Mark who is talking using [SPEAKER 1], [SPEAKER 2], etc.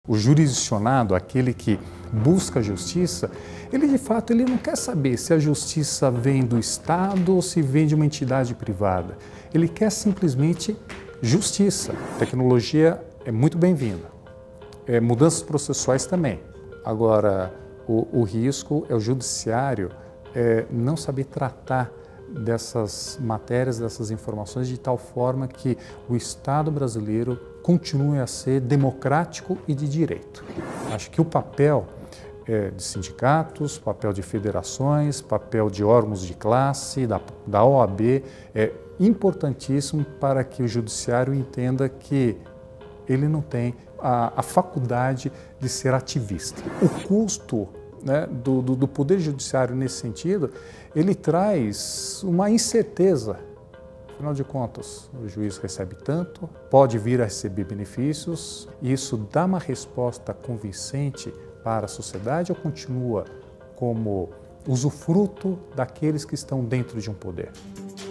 [SPEAKER 1] O jurisdicionado, aquele que busca a justiça, ele de fato ele não quer saber se a justiça vem do Estado ou se vem de uma entidade privada. Ele quer simplesmente justiça. A tecnologia é muito bem-vinda. Mudanças processuais também. Agora, o risco é o judiciário não saber tratar dessas matérias, dessas informações de tal forma que o Estado brasileiro continue a ser democrático e de direito. Acho que o papel de sindicatos, papel de federações, papel de órgãos de classe, da OAB é importantíssimo para que o judiciário entenda que ele não tem a faculdade de ser ativista. O custo do Poder Judiciário nesse sentido, ele traz uma incerteza. Afinal de contas, o juiz recebe tanto, pode vir a receber benefícios, e isso dá uma resposta convincente para a sociedade ou continua como usufruto daqueles que estão dentro de um poder?